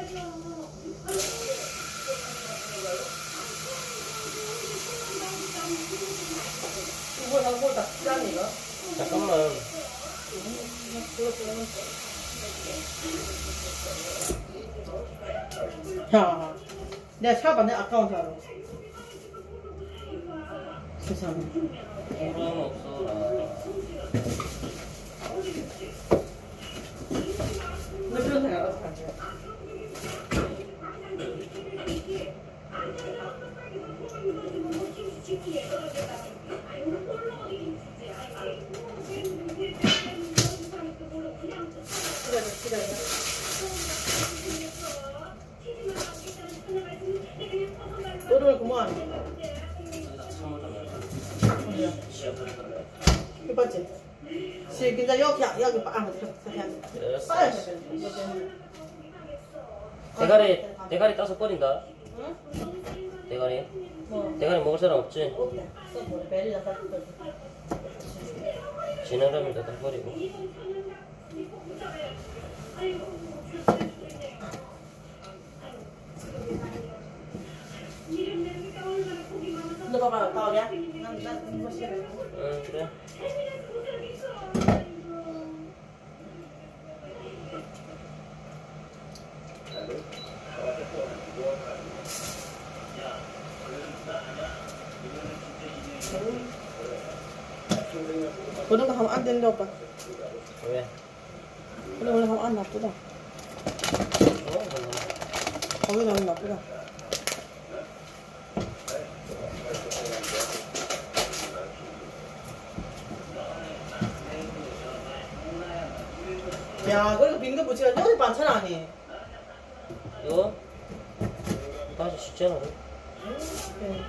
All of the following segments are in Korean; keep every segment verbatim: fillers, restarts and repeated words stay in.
이거 하고 다 짠 이거? 잠깐만. 야, 내가 사봤네 아까운 사람. 세상에. 소름 없어라. 너 그런 생각 알아서 하지. 기다려, 기다려. 너를 그만. 그 봤지? 지금 이제 여기 여기 빵을 이렇게 빠야 돼. 대가리 대가리 따서 버린다. 응? 대가리. 뭐? 대가리 먹을 사람 없지? 없대. 뭐 베리랑 같이 또. 지나가면 다 버리고. 너 봐봐, 나오냐? 난, 난 이거 싫어. 응, 그래. 그런 거 하면 안 되는데, 오빠. 왜? 그래, 원래 하면 안 나쁘다. 거기 너무 나쁘다. 야, 그리고 빙도 부치가 여기 반찬 아니? 이거? 맛이 쉽잖아. 응.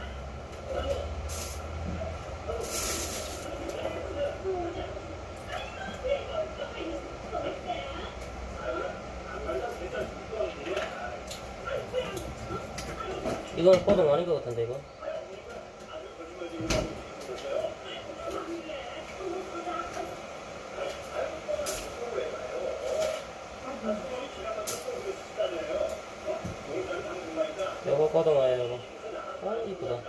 이건 꼬동 아닌 것 같은데, 이거? 요거 꼬동 아야, 이거. 아, 이쁘다.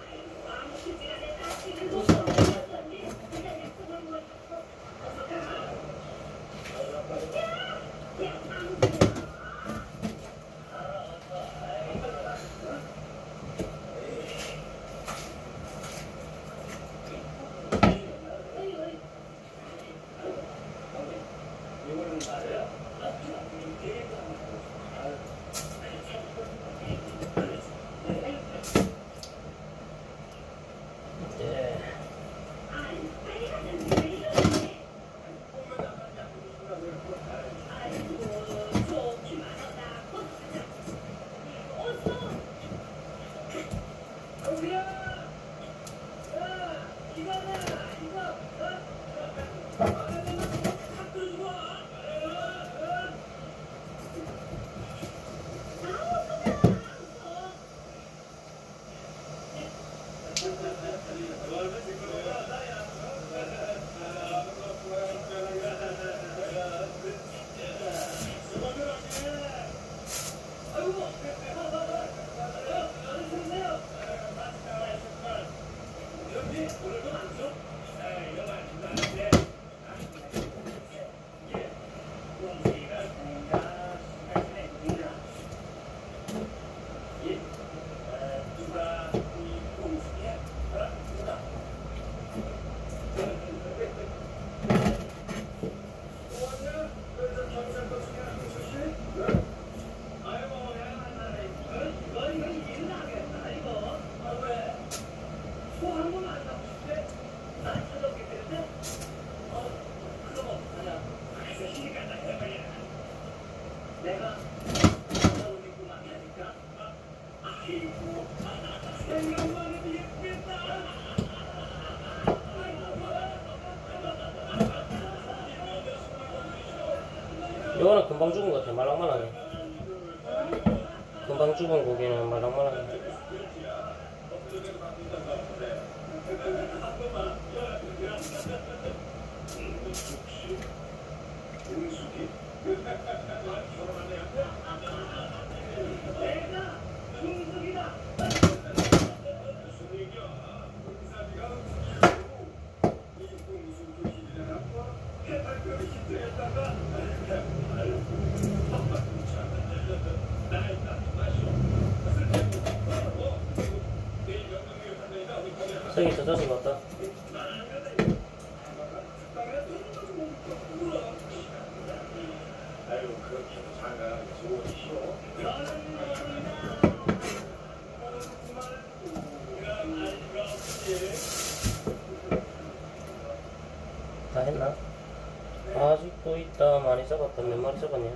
이거는 금방 죽은 것 같아. 말랑말랑해. 금방 죽은 고기는 말랑말랑해. 저기 저 자식 왔다. 다 했나? 아직도 있다. 많이 잡았다. 몇 마리 잡았냐?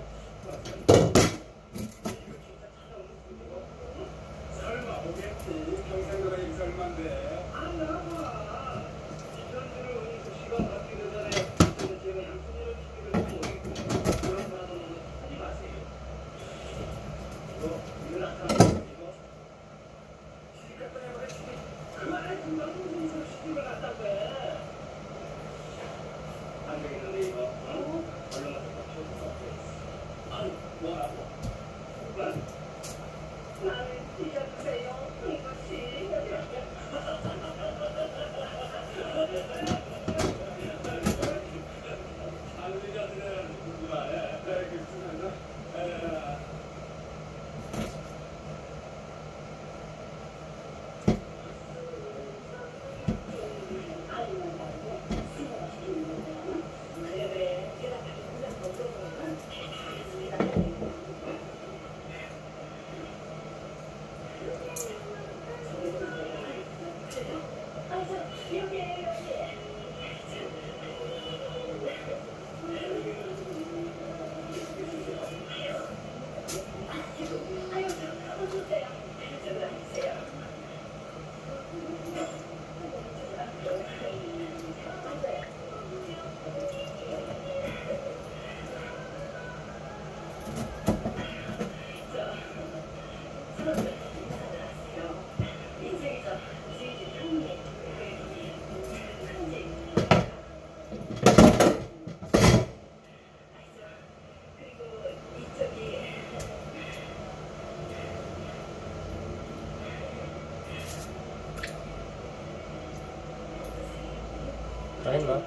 다 했나?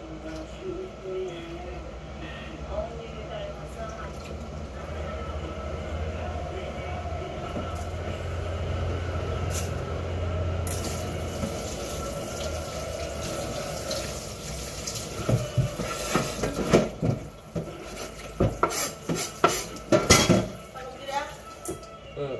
응.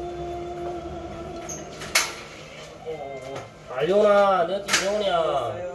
알려오나? 너 어디 오냐?